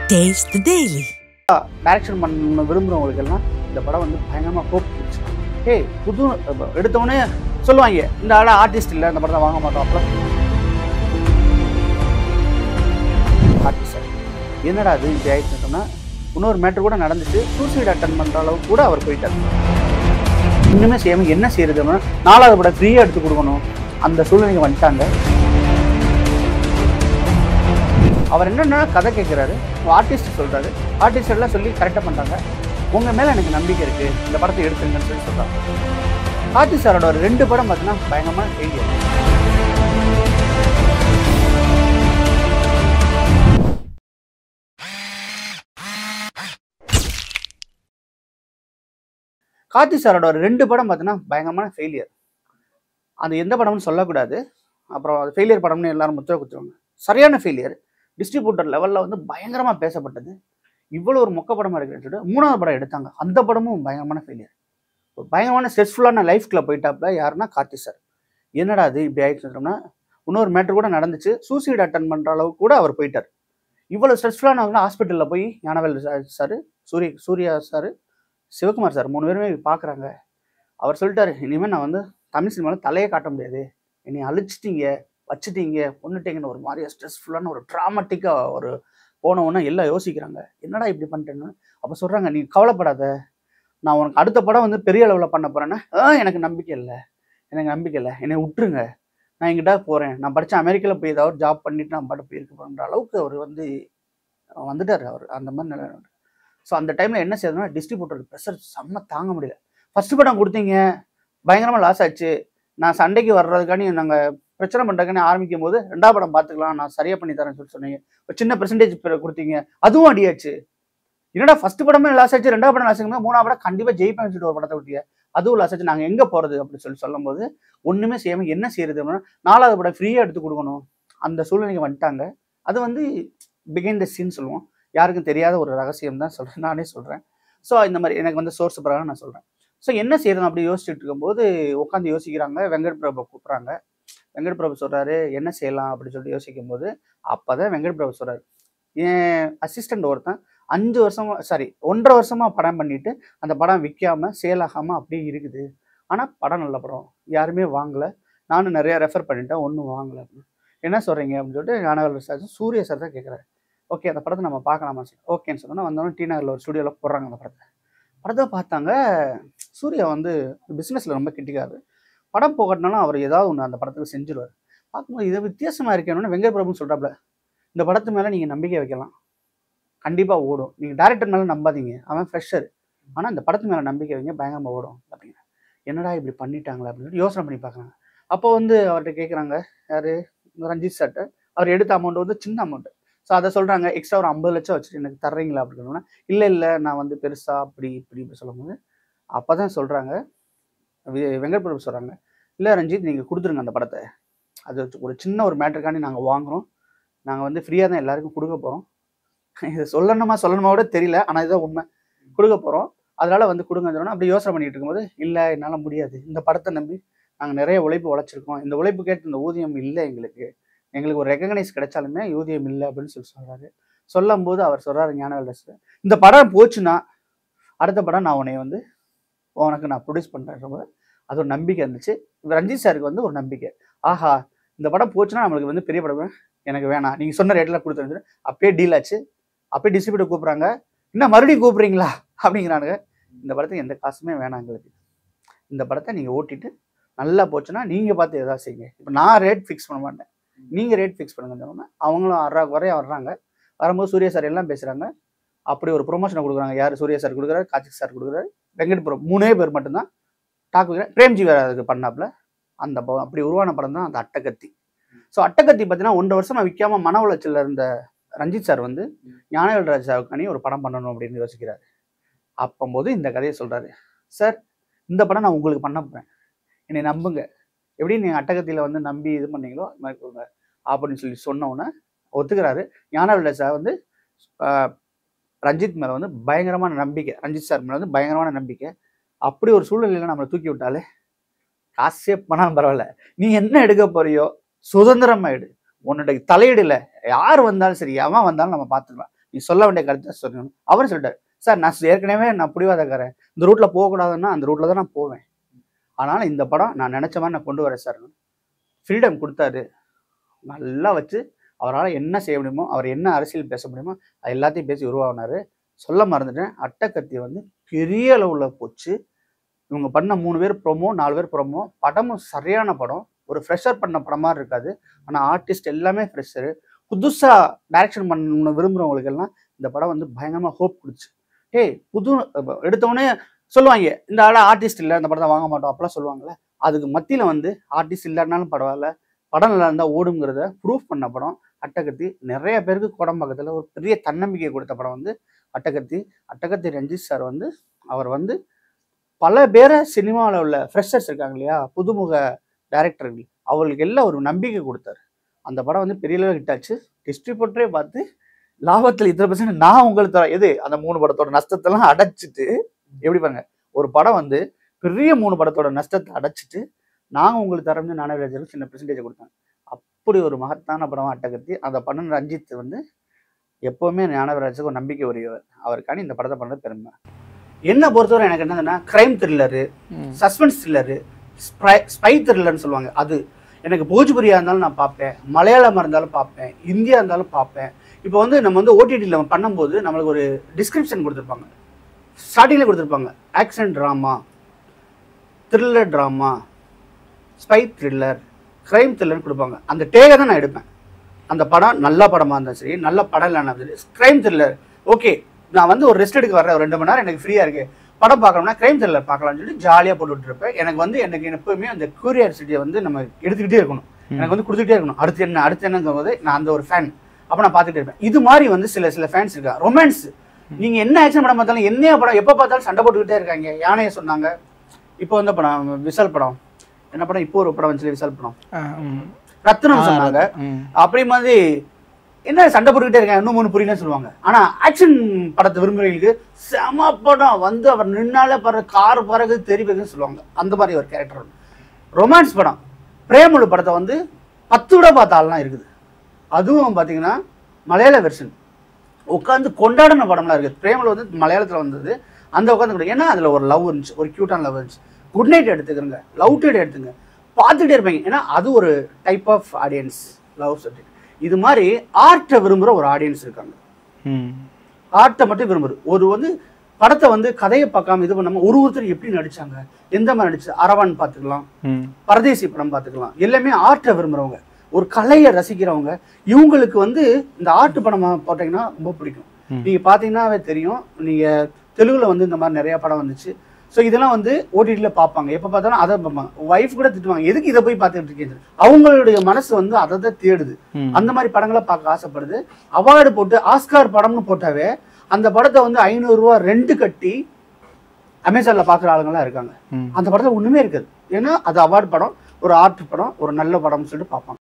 Taste the Daily. Direction பண்ண விரும்புகிறவங்களுக்கெல்லாம் இந்த படம் வந்து பயங்கரமாக ஹோப் இருந்துச்சு. புது எடுத்தவொடனே சொல்லுவாங்க, இந்த ஆள் ஆர்டிஸ்ட் இல்லை, இந்த படத்தை வாங்க மாட்டோம். அப்பெல்லாம் ஆர்டிஸ்ட் என்னடா அது இப்படி ஆயிடுச்சுன்னு சொன்னால், இன்னொரு மேட்ரு கூட நடந்துச்சு. சூசைட் அட்டன் பண்ணுற அளவுக்கு கூட அவர் போயிட்டார். இன்னுமே செய்யாமல் என்ன செய்யறதுன்னா, 4வது படம் ஃப்ரீயாக எடுத்து கொடுக்கணும், அந்த சூழ்நிலைக்கு வந்துட்டாங்க. அவர் என்னென்னா கதை கேட்குறாரு, ஆர்டிஸ்ட் சொல்கிறாரு, ஆர்டிஸ்ட் எல்லாம் சொல்லி கரெக்டாக பண்ணுறாங்க. உங்கள் மேலே எனக்கு நம்பிக்கை இருக்குது, இந்த படத்தை எடுத்துங்கன்னு சொல்லி சொல்கிறாங்க. ஆர்டிஸ்ட் சாரோட ஒரு 2 படம் பார்த்தீங்கன்னா பயங்கரமான ஃபெயிலியர். கார்த்தி சாரோட ஒரு 2 படம் பார்த்தீங்கன்னா பயங்கரமான ஃபெயிலியர். அது எந்த படம்னு சொல்லக்கூடாது, அப்புறம் அது ஃபெயிலியர் படம்னு எல்லாரும் முத்திரை குத்துவாங்க. சரியான ஃபெயிலியர். டிஸ்ட்ரிபியூட்டர் லெவலில் வந்து பயங்கரமாக பேசப்பட்டது. இவ்வளோ ஒரு மொக்க படமாக இருக்குன்னு சொல்லிட்டு 3வது படம் எடுத்தாங்க. அந்த படமும் பயங்கரமான ஃபெயிலியர். ஒரு பயங்கரமான ஸ்ட்ரெஸ்ஃபுல்லான லைஃப்குள்ளே போயிட்டாப்புல யாருன்னா கார்த்தி சார். என்னடா அது இப்படி ஆயிடுச்சுன்னா, இன்னொரு மேட்ரு கூட நடந்துச்சு. சூசைட் அட்டன் பண்ணுற அளவுக்கு கூட அவர் போயிட்டார். இவ்வளோ ஸ்ட்ரெஸ்ஃபுல்லான ஹாஸ்பிட்டலில் போய் Gnanavel sir, Suriya sir, Sivakumar sir 3 பேருமே பார்க்குறாங்க. அவர் சொல்லிட்டாரு, இனிமேல் நான் வந்து தமிழ் சினிமாவில் தலையே காட்ட முடியாது, என்னை அழிச்சிட்டீங்க, வச்சுட்டீங்க, கொண்டுட்டீங்கன்னு ஒரு மாதிரியா ஸ்ட்ரெஸ்ஃபுல்லான ஒரு ட்ராமட்டிக்காக ஒரு போனவொன்னே எல்லாம் யோசிக்கிறாங்க, என்னடா இப்படி பண்ணிட்டேன்னு. அப்போ சொல்கிறாங்க, நீ கவலைப்படாத, நான் உனக்கு அடுத்த படம் வந்து பெரிய அளவில் பண்ண போகிறேன்னா, எனக்கு நம்பிக்கை இல்லை, என்னை விட்டுருங்க, நான் எங்கிட்ட போகிறேன், நான் படித்த அமெரிக்காவில் போய் ஏதாவது ஜாப் பண்ணிவிட்டு நான் பாட்டு போயிருக்க போகிற அளவுக்கு அவர் வந்து வந்துட்டார். அவர் அந்த மாதிரி நிலை. ஸோ அந்த டைமில் என்ன செய்யறதுன்னா, டிஸ்ட்ரிபியூட்டர் ப்ரெஷர் செம்ம தாங்க முடியல. ஃபஸ்ட்டு படம் கொடுத்தீங்க, பயங்கரமாக லாஸ் ஆச்சு, நான் சண்டைக்கு வர்றதுக்காண்டி நாங்கள் பிரச்சனை பண்ணுறதுக்காண்டி ஆரம்பிக்கும் போது 2வது படம் பார்த்துக்கலாம், நான் சரியாக பண்ணி தரேன்னு சொல்லி சொன்னீங்க. ஒரு சின்ன பெர்சன்டேஜ் கொடுத்தீங்க, அதுவும் அடியாச்சு. என்னடா ஃபஸ்ட்டு படமே லாஸ் ஆச்சு, 2வது படம் லாஸ் ஆகும்போது 3வது படம் கண்டிப்பாக ஜெயிப்பேன்னு சொல்லிட்டு ஒரு படத்தை விட்டீங்க, அதுவும் லாஸ் ஆச்சு, நாங்கள் எங்கே போகிறது அப்படின்னு சொல்லி சொல்லும்போது ஒன்றுமே செய்யாமல் என்ன செய்யறது அப்படின்னா, 4வது படம் ஃப்ரீயாக எடுத்து கொடுக்கணும், அந்த சூழ்நிலைக்கு வந்துட்டாங்க. அது வந்து பிகைண்ட் த சீன் சொல்லுவோம், யாருக்கும் தெரியாத ஒரு ரகசியம் தான் சொல்கிறேன், நானே சொல்கிறேன். ஸோ இந்த மாதிரி எனக்கு வந்து சோர்ஸ் பிரகாரம் நான் சொல்கிறேன். ஸோ என்ன செய்யணும் அப்படி யோசிச்சுட்டு இருக்கும்போது உட்காந்து யோசிக்கிறாங்க. வெங்கட் பிரபு கூப்பிட்றாங்க. வெங்கட் பிரபு சொல்கிறாரு, என்ன செய்யலாம் அப்படின்னு சொல்லிட்டு யோசிக்கும் போது அப்போ தான் வெங்கட் பிரபு சொல்கிறாரு, என் அசிஸ்டண்ட் ஒருத்தன் 5 வருஷமா 1.5 வருஷமாக படம் பண்ணிட்டு அந்த படம் விற்காமல் சேல் ஆகாமல் அப்படியே இருக்குது, ஆனால் படம் நல்ல படம், யாருமே வாங்கலை, நானும் நிறையா ரெஃபர் பண்ணிட்டேன், ஒன்றும் வாங்கலை அப்படின்னு. என்ன சொல்கிறீங்க அப்படின்னு சொல்லிட்டு ஞானவேல் சார், சூர்யா சார் தான் கேட்குறாரு. ஓகே, அந்த படத்தை நம்ம பார்க்கலாமா சார்? ஓகேன்னு சொன்னோன்னா வந்தோடனே டி நகரில் ஒரு ஸ்டுடியோவில் போடுறாங்க. அந்த படத்தை பார்த்தாங்க. சூர்யா வந்து பிஸ்னஸில் ரொம்ப கிட்டிக்காரு. படம் போகட்டினாலும் அவர் ஏதாவது ஒன்று அந்த படத்துக்கு செஞ்சுருவார். பார்க்கும்போது இதை வித்தியாசமாக இருக்கணும்னு வெங்கட் பிரபுன்னு சொல்கிறாப்புல, இந்த படத்து மேலே நீங்கள் நம்பிக்கை வைக்கலாம், கண்டிப்பாக ஓடும், நீங்கள் டேரக்டர் மேலே நம்பாதீங்க, அவன் ஃப்ரெஷர், ஆனால் இந்த படத்து மேலே நம்பிக்கை வைங்க, பயங்கரமாக ஓடும் அப்படிங்க. என்னடா இப்படி பண்ணிட்டாங்களா அப்படின்னு யோசனை பண்ணி பார்க்குறாங்க. அப்போ வந்து அவர்கிட்ட கேட்குறாங்க, யார், ரஞ்சித் சார்ட்ட. அவர் எடுத்த அமௌண்ட் வந்து சின்ன அமௌண்ட்டு. ஸோ அதை சொல்கிறாங்க, எக்ஸ்ட்ரா ஒரு 50 லட்சம் வச்சுட்டு எனக்கு தர்றீங்களா அப்படின்னு. இல்லை நான் வந்து பெருசாக அப்படி இப்படி சொல்லும்போது அப்போ தான் சொல்கிறாங்க, வெங்கட் பிரபு சொல்கிறாங்க, இல்லை ரஞ்சித், நீங்கள் கொடுத்துருங்க அந்த படத்தை, அது ஒரு சின்ன ஒரு மேட்டருக்காண்டி நாங்கள் வாங்குகிறோம், நாங்கள் வந்து ஃப்ரீயாக தான் எல்லாருக்கும் கொடுக்க போகிறோம், இதை சொல்லணுமா கூட தெரியல, ஆனால் இதுதான் உண்மை, கொடுக்க போகிறோம், அதனால் வந்து கொடுங்கன்னு சொன்னால் அப்படி யோசனை பண்ணிகிட்டு இருக்கும்போது, இல்லை என்னால் முடியாது, இந்த படத்தை நம்பி நாங்கள் நிறைய உழைப்பு உழைச்சிருக்கோம், இந்த உழைப்பு கேட்டு இந்த ஊதியம் இல்லை, எங்களுக்கு ஒரு ரெகக்னைஸ் கிடைச்சாலுமே ஊதியம் இல்லை அப்படின்னு சொல்கிறாரு. சொல்லும்போது அவர் சொல்கிறாரு, ஞானவேல் சார், இந்த படம் போச்சுன்னா அடுத்த படம் நான் உன்னை வந்து உனக்கு நான் ப்ரொடியூஸ் பண்ணுறேன். அது ஒரு நம்பிக்கை இருந்துச்சு. ரஞ்சித் சாருக்கு வந்து ஒரு நம்பிக்கை, ஆஹா இந்த படம் போச்சுன்னா நம்மளுக்கு வந்து பெரிய படம் எனக்கு வேணாம், நீங்கள் சொன்ன ரேட்டில் கொடுத்துருந்து. அப்பயே டீல் ஆச்சு. அப்பயே டிஸ்ட்ரிபியூட்டர் கூப்பிட்றாங்க, இன்னும் மறுபடியும் கூப்பிட்றீங்களா அப்படிங்கிறானுங்க. இந்த படத்துக்கு எந்த காசுமே வேணாம் எங்களுக்கு, இந்த படத்தை நீங்கள் ஓட்டிட்டு நல்லா போச்சுன்னா நீங்கள் பார்த்து எதாவது செய்யுங்க, இப்போ நான் ரேட் ஃபிக்ஸ் பண்ண மாட்டேன், நீங்கள் ரேட் ஃபிக்ஸ் பண்ணுங்க. அவங்களும் குறைய வர்றாங்க. வரும்போது சூர்யா சார் எல்லாம் பேசுகிறாங்க. அப்படி ஒரு ப்ரொமோஷனை கொடுக்குறாங்க. யார், சூர்யா சார் கொடுக்குறாரு, கார்த்திக் சார் கொடுக்குறாரு, வெங்கட் பிரபு, 3 பேர் மட்டும்தான் டாக் வைக்கிறேன். பிரேம்ஜி வேறு அதுக்கு பண்ணாப்புல. அந்த அப்படி உருவான படம் தான் அந்த அட்டகத்தி. ஸோ அட்டகத்தி பார்த்தீங்கன்னா 1.5 வருஷமாக விற்காமல் மன உளைச்சலில் இருந்த ரஞ்சித் சார் வந்து ஞானவேல் ராஜ் சாருக்கானி ஒரு படம் பண்ணணும் அப்படின்னு யோசிக்கிறாரு. அப்போது இந்த கதையை சொல்கிறாரு, சார் இந்த படம் நான் உங்களுக்கு பண்ண போகிறேன், என்னை நம்புங்க, எப்படி நீங்கள் அட்டகத்தியில் வந்து நம்பி இது பண்ணீங்களோ அது மாதிரி கொடுங்க அப்படின்னு சொல்லி சொன்னோன்னே ஒத்துக்கிறாரு. ஞானவேல் ராஜ் சார் வந்து ரஞ்சித் மேலே வந்து பயங்கரமான நம்பிக்கை, ரஞ்சித் சார் மேலே வந்து பயங்கரமான நம்பிக்கை. அப்படி ஒரு சூழ்நிலையில் நம்மளை தூக்கி விட்டாலே காசே பண்ணாலும் பரவாயில்ல, நீ என்ன எடுக்க போறியோ சுதந்திரமா எடு, உன்னுடைய தலையீடுல யார் வந்தாலும் சரி, எவன் வந்தாலும் நம்ம பார்த்துக்கலாம், நீ சொல்ல வேண்டிய கருத்தை சொல்லணும். அவர் சொல்லிட்டார், சார் நான் ஏற்கனவே நான் பிடிவாதக்காரன், இந்த ரூட்ல போகக்கூடாதுன்னா அந்த ரூட்ல தான் நான் போவேன், அதனால இந்த படம் நான் நினைச்ச மாதிரி நான் கொண்டு வரேன் சார். ஃப்ரீடம் கொடுத்தாரு. நல்லா வச்சு அவரால் என்ன செய்ய முடியுமோ, அவர் என்ன அரசியல் பேச முடியுமோ அது எல்லாத்தையும் பேசி உருவாகினாரு. சொல்ல மறந்துட்டேன், அட்டகத்தி வந்து பெரிய அளவுல போச்சு. இவங்க பண்ண 3 பேர் ப்ரோமோ, 4 பேர் ப்ரோமோ. படமும் சரியான படம். ஒரு ஃப்ரெஷர் பண்ண படம் மாதிரி இருக்காது. ஆனால் ஆர்டிஸ்ட் எல்லாமே ஃப்ரெஷரு. புதுசாக டைரக்ஷன் பண்ண விரும்புகிறவங்களுக்கு எல்லாம் இந்த படம் வந்து பயங்கரமாக ஹோப் கொடுச்சு. புது எடுத்தவொடனே சொல்லுவாங்க, இந்த ஆள் ஆர்டிஸ்ட் இல்லை, இந்த படத்தை வாங்க மாட்டோம் அப்பெல்லாம் சொல்லுவாங்கள்ல. அதுக்கு மத்தியில் வந்து ஆர்டிஸ்ட் இல்லைனாலும் பரவாயில்ல, படம் நல்லா இருந்தால் ஓடுங்கிறத ப்ரூஃப் பண்ண படம் அட்டகத்தி. நிறைய பேருக்கு கோடம்பாக்கத்தில் ஒரு பெரிய தன்னம்பிக்கை கொடுத்த படம் வந்து அட்டகத்தி. அட்டகத்தி ரஞ்சித் சார் வந்து அவர் வந்து பல பேரை சினிமாவில் உள்ள ஃப்ரெஷர்ஸ் இருக்காங்க இல்லையா, புதுமுக டைரக்டர்கள், அவங்களுக்கு எல்லாம் ஒரு நம்பிக்கை கொடுத்தாரு. அந்த படம் வந்து பெரிய அளவு ஹிட் ஆச்சு. டிஸ்ட்ரிபியூட்டரே பார்த்து லாபத்தில் 3% நான் உங்களுக்கு தரேன். எது அந்த 3 படத்தோட நஷ்டத்தெல்லாம் அடைச்சிட்டு, எப்படி பாருங்க, ஒரு படம் வந்து பெரிய 3 படத்தோட நஷ்டத்தை அடைச்சிட்டு நாங்கள் உங்களுக்கு தரோம்னு ஞானவேலருக்கு சின்ன பெர்சன்டேஜ் கொடுத்தாங்க. அப்படி ஒரு மகத்தான படம் அட்டகத்தி. அந்த படம் ரஞ்சித் வந்து எப்போவுமே ஞானவேலருக்கு ஒரு நம்பிக்கை உரியவர். அவருக்கான இந்த படத்தை பண்ணுறது பெருமை. என்ன பொறுத்தவரை எனக்கு என்னதுன்னா, crime thriller, suspense thriller, spy த்ரில்லர்னு சொல்லுவாங்க. அது எனக்கு போஜ்புரியா இருந்தாலும் நான் பார்ப்பேன், மலையாளமாக இருந்தாலும் பார்ப்பேன், இந்தியா இருந்தாலும் பார்ப்பேன். இப்போ வந்து நம்ம வந்து ஓடிடியில் பண்ணும்போது நம்மளுக்கு ஒரு டிஸ்கிரிப்ஷன் கொடுத்துருப்பாங்க, ஸ்டார்டிங்கில் கொடுத்துருப்பாங்க, action drama, thriller drama, spy thriller, crime த்ரில்லர்னு கொடுப்பாங்க. அந்த டேகை தான் நான் எடுப்பேன். அந்த படம் நல்ல படமாக இருந்தாலும் சரி, நல்ல படம் இல்லைன்னா சரி, கிரைம் த்ரில்லர் ஓகே, நான் வந்து ஒரு ரெஸ்ட் எடுக்க வர்றேன், ஒரு 2 மணி நேரம் எனக்கு ஃப்ரீயாக இருக்குது, படம் பார்க்கணும்னா கிரைம் த்ரில்லர் பார்க்கலாம்னு சொல்லி ஜாலியாக போட்டுட்டு இருப்பேன். எனக்கு எப்பவுமே அந்த கியூரியாசிட்டியை வந்து நம்ம எடுத்துக்கிட்டே இருக்கணும், எனக்கு வந்து கொடுத்துக்கிட்டே இருக்கணும். அடுத்து என்னங்கும் போது நான் அந்த ஒரு ஃபேன், அப்போ நான் பார்த்துட்டு இருப்பேன். இது மாதிரி வந்து சில ஃபேன்ஸ் இருக்கா. ரொமான்ஸ், நீங்கள் என்ன ஆக்ஷன் படம் பார்த்தாலும், என்ன படம் எப்போ பார்த்தாலும் சண்டை போட்டுக்கிட்டே இருக்காங்க. யானையை சொன்னாங்க, இப்போ வந்து படம் விசால் படம், என்ன படம் இப்போ ஒரு படம் வந்து விசால் படம், ரத்னம் சொன்னாங்க. அப்படி மாதிரி என்ன சண்டை போட்டுக்கிட்டே இருக்காங்க, இன்னும் 3 புரியலன்னு சொல்லுவாங்க. ஆனால் ஆக்ஷன் படத்தை விரும்புகிறவங்களுக்கு செம படம் வந்து அவர் நின்னாலே கார் பறகு தெரியுதுன்னு சொல்லுவாங்க. அந்த மாதிரி ஒரு கேரக்டர். ரொமான்ஸ் படம், பிரேமலு படத்தை வந்து 10 விட பார்த்தாலாம் இருக்குது. அதுவும் பார்த்தீங்கன்னா மலையாள வெர்ஷன் உட்காந்து கொண்டாடின படம்லாம் இருக்குது. பிரேமலு வந்து மலையாளத்தில் வந்தது, அந்த உட்காந்து, ஏன்னா அதில் ஒரு லவ் இருந்துச்சு, ஒரு க்யூட்டான லவ் இருந்துச்சு. குட் நைட் எடுத்துக்கிறங்க, லவ் டுடே எடுத்துங்க, பார்த்துக்கிட்டே இருப்பீங்க. ஏன்னா அது ஒரு type of audience, love subject. இது மாதிரி ஆர்ட்டை விரும்புகிற ஒரு ஆடியன்ஸ் இருக்காங்க. ஆர்ட்டை மட்டும் விரும்புறது. ஒரு வந்து படத்தை வந்து கதையை பார்க்காம இது பண்ணாமல் ஒருத்தர் எப்படி நடிச்சாங்க, எந்த மாதிரி நடிச்சு, அரவான் பார்த்துக்கலாம், பரதேசி படம் பார்த்துக்கலாம். எல்லாமே ஆர்ட்டை விரும்புகிறவங்க, ஒரு கலையை ரசிக்கிறவங்க. இவங்களுக்கு வந்து இந்த ஆர்ட் படம் போட்டிங்கன்னா ரொம்ப பிடிக்கும். நீங்கள் பார்த்தீங்கன்னாவே தெரியும், நீங்கள் தெலுங்குல வந்து இந்த மாதிரி நிறையா படம் வந்துச்சு. ஸோ இதெல்லாம் வந்து ஓடிடியில் பார்ப்பாங்க, எப்போ பார்த்தாலும் அதை பார்ப்பாங்க. ஒய்ஃப் கூட திட்டுவாங்க, எதுக்கு இதை போய் பார்த்துட்டு இருக்கீங்க. அவங்களுடைய மனசு வந்து அதை தான் தேடுது, அந்த மாதிரி படங்களை பார்க்க ஆசைப்படுது. அவார்டு போட்டு ஆஸ்கார் படம்னு போட்டாவே அந்த படத்தை வந்து 500 ரூபா ரெண்டு கட்டி அமேசானில் பார்க்குற ஆளுங்களாம் இருக்காங்க. அந்த படத்தில் ஒன்றுமே இருக்காது, ஏன்னா அது அவார்டு படம், ஒரு ஆர்ட் படம், ஒரு நல்ல படம்னு சொல்லிட்டு பார்ப்பாங்க.